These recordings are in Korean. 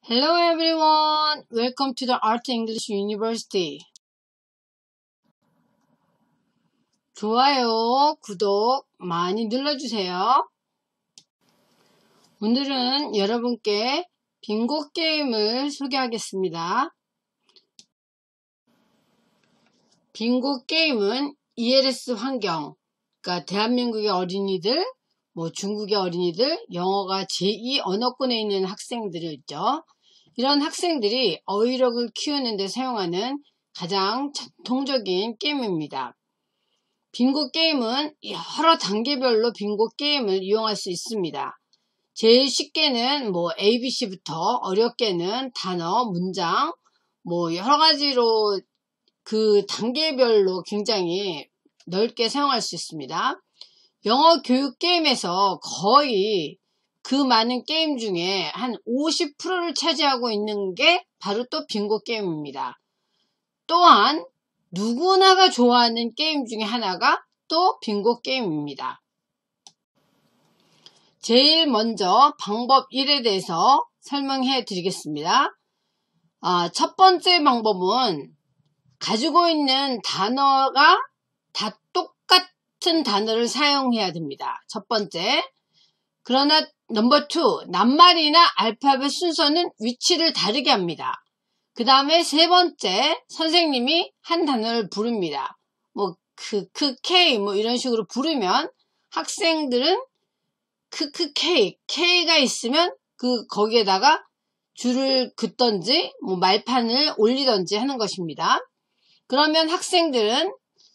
Hello everyone, welcome to the Art English University. 좋아요, 구독 많이 눌러주세요. 오늘은 여러분께 빙고 게임을 소개하겠습니다. 빙고 게임은 ELS 환경, 그러니까 대한민국의 어린이들, 중국의 어린이들, 영어가 제2 언어권에 있는 학생들이 있죠. 이런 학생들이 어휘력을 키우는 데 사용하는 가장 전통적인 게임입니다. 빙고 게임은 여러 단계별로 빙고 게임을 이용할 수 있습니다. 제일 쉽게는 ABC부터 어렵게는 단어, 문장, 여러 가지로 그 단계별로 굉장히 넓게 사용할 수 있습니다. 영어 교육 게임에서 거의 그 많은 게임 중에 한 50%를 차지하고 있는 게 바로 또 빙고 게임입니다. 또한 누구나가 좋아하는 게임 중에 하나가 또 빙고 게임입니다. 제일 먼저 방법 1에 대해서 설명해 드리겠습니다. 첫 번째 방법은 가지고 있는 단어가 다 똑같은 단어를 사용해야 됩니다. 첫 번째. 그러나 넘버 2, 낱말이나 알파벳 순서는 위치를 다르게 합니다. 그 다음에 세 번째, 선생님이 한 단어를 부릅니다. K 이런 식으로 부르면 학생들은 K가 있으면 거기에다가 줄을 긋던지 말판을 올리던지 하는 것입니다. 그러면 학생들은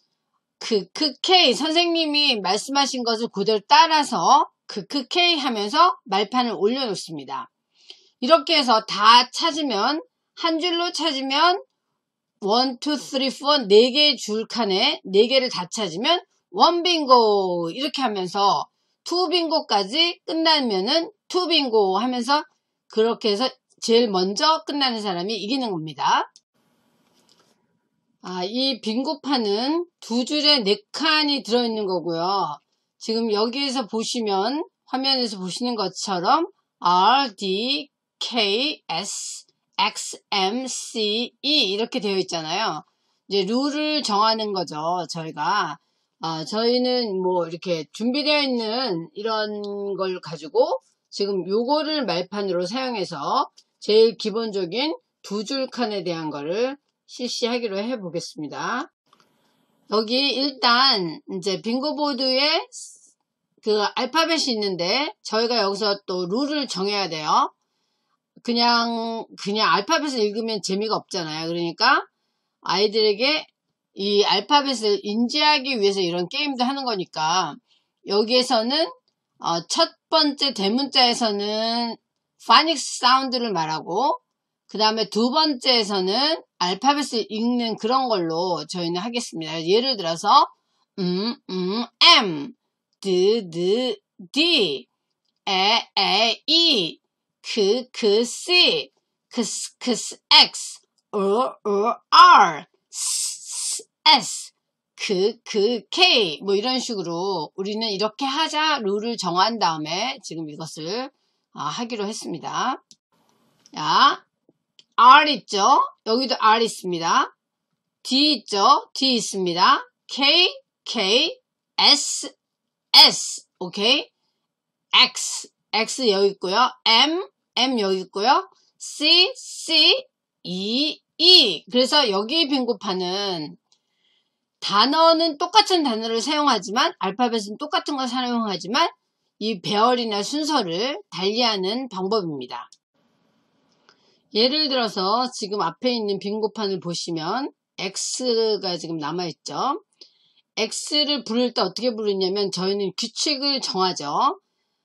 K 선생님이 말씀하신 것을 그대로 따라서 K 하면서 말판을 올려놓습니다. 이렇게 해서 다 찾으면 한 줄로 찾으면 1, 2, 3, 4 4개의 줄칸에 4개를 다 찾으면 1 빙고 이렇게 하면서 2 빙고까지 끝나면은 2 빙고 하면서 그렇게 해서 제일 먼저 끝나는 사람이 이기는 겁니다. 이 빙고판은 두 줄에 4칸이 들어있는 거고요. 지금 여기에서 보시면 화면에서 보시는 것처럼 R, D, K, S, X, M, C, E 이렇게 되어 있잖아요. 이제 룰을 정하는 거죠. 저희는 이렇게 준비되어 있는 이런 걸 가지고 지금 요거를 말판으로 사용해서 제일 기본적인 두 줄 칸에 대한 거를 실시하기로 해 보겠습니다. 여기 일단 이제 빙고보드에 그 알파벳이 있는데 저희가 여기서 또 룰을 정해야 돼요. 그냥 알파벳을 읽으면 재미가 없잖아요. 그러니까 아이들에게 이 알파벳을 인지하기 위해서 이런 게임도 하는 거니까 여기에서는 첫 번째 대문자에서는 파닉스 사운드를 말하고 그 다음에 두 번째에서는 알파벳을 읽는 그런 걸로 저희는 하겠습니다. 예를 들어서 M, D, E, E, C, X, R, S, K 이런 식으로 우리는 이렇게 하자 룰을 정한 다음에 지금 이것을 하기로 했습니다. 자, R 있죠? 여기도 R 있습니다. D 있죠? D 있습니다. K, S, 오케이? X 여기 있고요. M 여기 있고요. C, E. 그래서 여기 빙고판은 단어는 똑같은 단어를 사용하지만 알파벳은 똑같은 걸 사용하지만 이 배열이나 순서를 달리하는 방법입니다. 예를 들어서 지금 앞에 있는 빙고판을 보시면 X가 지금 남아있죠. X를 부를 때 어떻게 부르냐면 저희는 규칙을 정하죠.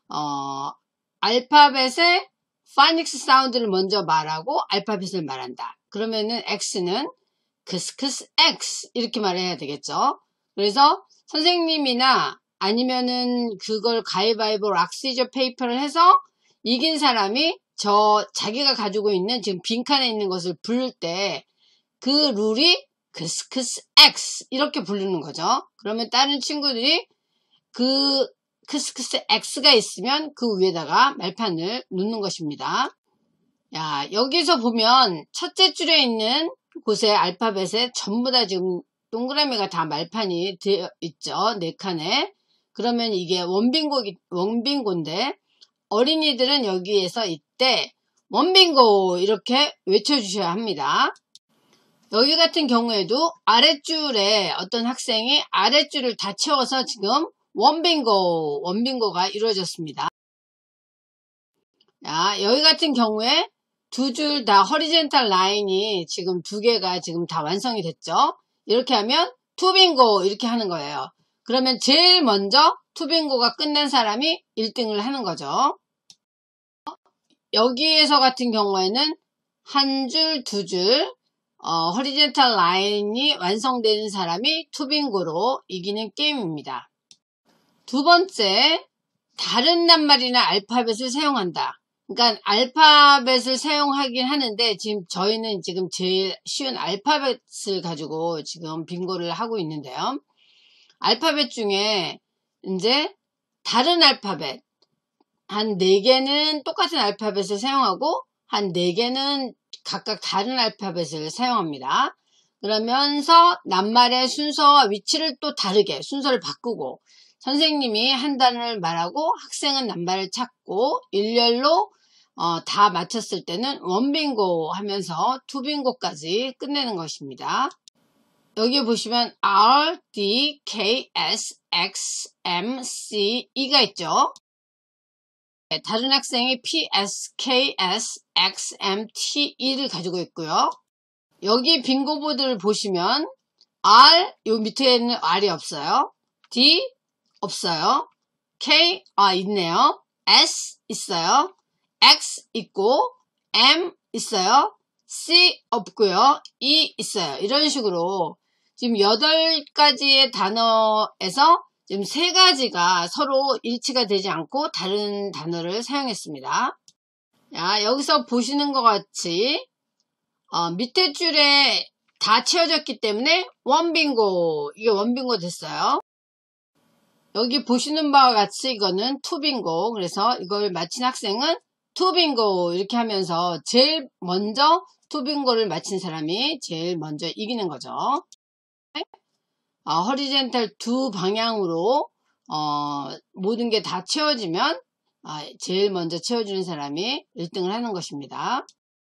알파벳의 파닉스 사운드를 먼저 말하고 알파벳을 말한다. 그러면은 X는 X 이렇게 말해야 되겠죠. 그래서 선생님이나 아니면은 그걸 가위바위보 락시저 페이퍼를 해서 이긴 사람이 자기가 가지고 있는 지금 빈칸에 있는 것을 부를 때 그 룰이 X 이렇게 부르는 거죠. 그러면 다른 친구들이 그 X가 있으면 그 위에다가 말판을 놓는 것입니다. 야, 여기서 보면 첫째 줄에 있는 곳에 알파벳에 전부 다 지금 동그라미가 다 말판이 되어 있죠. 4칸에. 그러면 이게 원빙고인데 어린이들은 여기에서 이때 원빙고 이렇게 외쳐주셔야 합니다. 여기 같은 경우에도 아랫줄에 어떤 학생이 아랫줄을 다 채워서 지금 원빙고가 이루어졌습니다. 자, 여기 같은 경우에 두 줄 다 허리젠탈 라인이 지금 2개가 지금 다 완성이 됐죠. 이렇게 하면 투빙고 이렇게 하는 거예요. 그러면 제일 먼저 투빙고가 끝낸 사람이 1등을 하는 거죠. 여기에서 같은 경우에는 한 줄, 2줄 허리젠탈 라인이 완성되는 사람이 투빙고로 이기는 게임입니다. 두 번째, 다른 낱말이나 알파벳을 사용한다. 그러니까 알파벳을 사용하긴 하는데 지금 저희는 지금 제일 쉬운 알파벳을 가지고 지금 빙고를 하고 있는데요. 알파벳 중에 이제 다른 알파벳 한 4개는 똑같은 알파벳을 사용하고 한 4개는 각각 다른 알파벳을 사용합니다. 그러면서 낱말의 순서와 위치를 또 다르게 순서를 바꾸고 선생님이 한 단어를 말하고 학생은 낱말을 찾고 일렬로 다 맞췄을 때는 원빙고 하면서 투빙고까지 끝내는 것입니다. 여기 보시면 R, D, K, S, X, M, C, E가 있죠. 다른 학생이 P, S, K, S, X, M, T, E를 가지고 있고요. 여기 빙고보드를 보시면 R, 요 밑에는 R이 없어요. D, 없어요. K, 있네요. S, 있어요. X, 있고 M, 있어요. C, 없고요. E, 있어요. 이런 식으로 지금 8가지의 단어에서 지금 3가지가 서로 일치가 되지 않고 다른 단어를 사용했습니다. 자, 여기서 보시는 것 같이 밑에 줄에 다 채워졌기 때문에 원빙고, 이게 원빙고 됐어요. 여기 보시는 바와 같이 이거는 투빙고, 그래서 이걸 마친 학생은 투빙고 이렇게 하면서 제일 먼저 투빙고를 마친 사람이 제일 먼저 이기는 거죠. 허리젠탈 두 방향으로 모든 게 다 채워지면 제일 먼저 채워주는 사람이 1등을 하는 것입니다.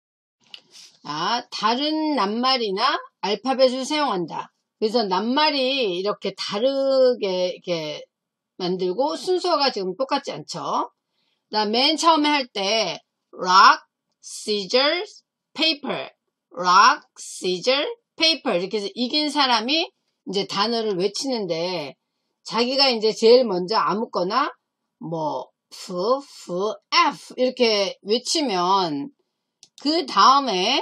다른 낱말이나 알파벳을 사용한다. 그래서 낱말이 이렇게 다르게 이렇게 만들고 순서가 지금 똑같지 않죠. 맨 처음에 할 때 rock, scissors, paper, rock, scissors, paper 이렇게 해서 이긴 사람이 이제 단어를 외치는데 자기가 이제 제일 먼저 아무거나 뭐 F 이렇게 외치면 그 다음에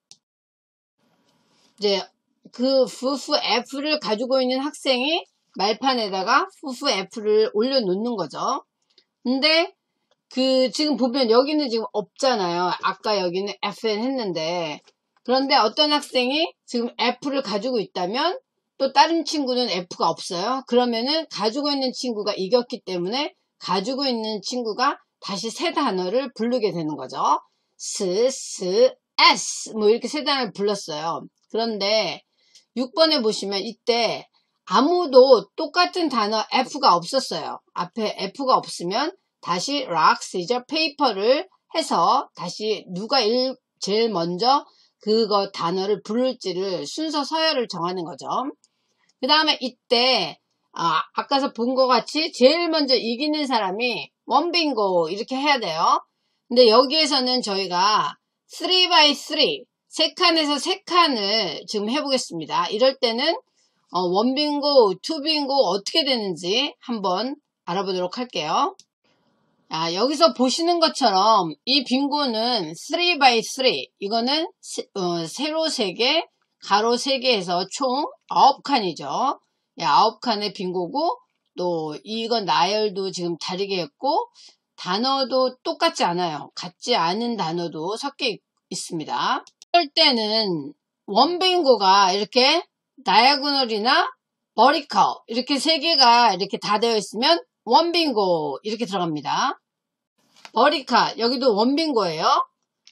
이제 그 F를 가지고 있는 학생이 말판에다가 F를 올려놓는 거죠. 근데 지금 보면 여기는 지금 없잖아요. 아까 여기는 FN 했는데 그런데 어떤 학생이 지금 F를 가지고 있다면 또 다른 친구는 F가 없어요. 그러면은 가지고 있는 친구가 이겼기 때문에 가지고 있는 친구가 다시 세 단어를 부르게 되는 거죠. S 뭐 이렇게 세 단어를 불렀어요. 그런데 6번에 보시면 이때 아무도 똑같은 단어 F가 없었어요. 앞에 F가 없으면 다시 rock, scissors, paper를 해서 다시 누가 제일 먼저 그거 단어를 부를지를 순서 서열을 정하는 거죠. 그 다음에 이때 아까서 본 것 같이 제일 먼저 이기는 사람이 원빙고 이렇게 해야 돼요. 근데 여기에서는 저희가 3x3 3칸에서 3칸을 지금 해보겠습니다. 이럴 때는 원빙고, 투빙고 어떻게 되는지 한번 알아보도록 할게요. 여기서 보시는 것처럼 이 빙고는 3x3 이거는 세로 3개 가로 3개 해서 총 9칸이죠 9칸의 빙고고 또 이건 나열도 지금 다르게 했고 단어도 똑같지 않아요. 같지 않은 단어도 섞여 있습니다. 이럴 때는 원빙고가 이렇게 다이아고널이나 버리컬 이렇게 3개가 이렇게 다 되어 있으면 원빙고 이렇게 들어갑니다. 버리컬 여기도 원빙고예요.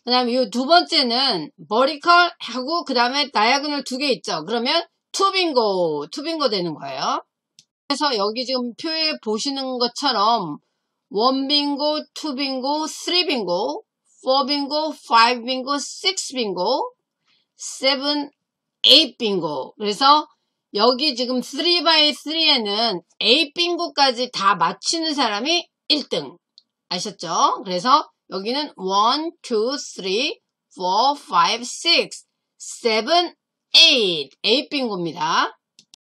그 다음에 이 두 번째는 버티컬 하고 그 다음에 다이아고널 두 개 있죠. 그러면 투 빙고 되는 거예요. 그래서 여기 지금 표에 보시는 것처럼 원 빙고, 투 빙고, 쓰리 빙고, 포 빙고, 파이브 빙고, 식스 빙고, 세븐, 에잇 빙고. 그래서 여기 지금 3x3에는 에잇 빙고까지 다 맞히는 사람이 1등. 아셨죠? 그래서 여기는 1, 2, 3, 4, 5, 6, 7, 8. 8 빙고입니다.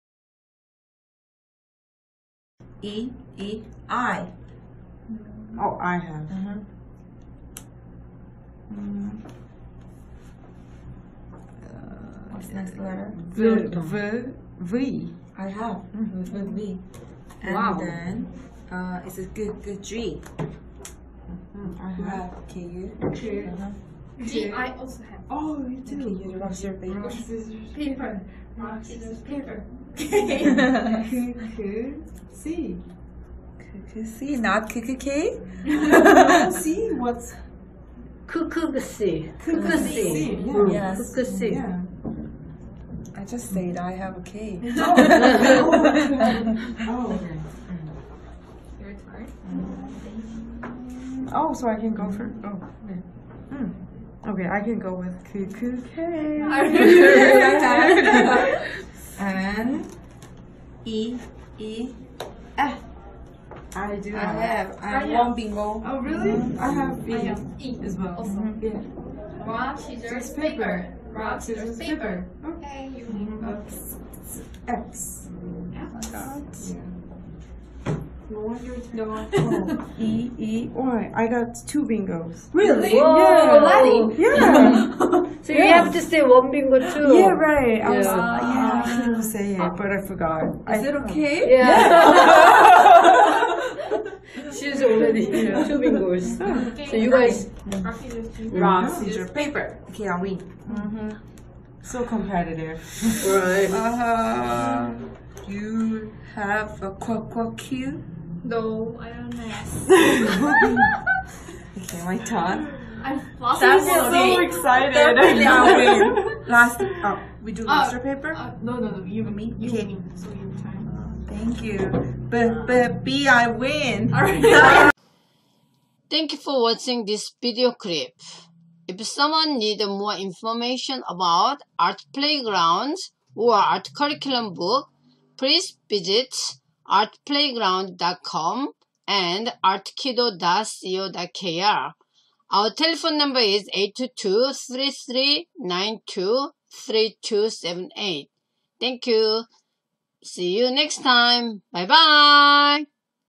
E, I. Oh, I have. What's the next letter? V. I have. With V. And Wow. then it's a good G. I You have. have K. G, I also have. Oh, you Okay, do. you rock your paper. Rock, scissors. Paper. Rock, scissors, paper. C. C, not K. C. What's 크크씨. C? Yes. 크크씨. Yeah. I just said I have a K. Oh, okay. Your turn. Oh, so I can go first. Oh, okay. Okay, I can go with K. And E, F. I do. I have. I have I one bingo. Oh, really? I have B I have E as well. also. Yeah. Rock, scissors, paper. Rock, scissors, paper. Okay, you win. X. No, your turn. E. Why? I got 2 bingos. Really? Whoa. Yeah. So you have to say one bingo too. Yeah, right. I was Yeah. I shouldn't say it, but I forgot. Is it okay? Yeah. She's already two bingos. So you guys. Rock, scissors, paper. Rock, scissors, paper. Okay, I win. So competitive. Right. You have a Q. No, I don't have. Okay, my turn. I'm lost. That's So excited. Definitely I win. Last, we do last paper. No, you Me? You Okay. win. So your turn. Thank you. But B, I win. Alright. Thank you for watching this video clip. If someone needs more information about art playgrounds or art curriculum book, please visit artplayground.com and artkido.co.kr. Our telephone number is 822-3392-3278. Thank you. See you next time. Bye bye.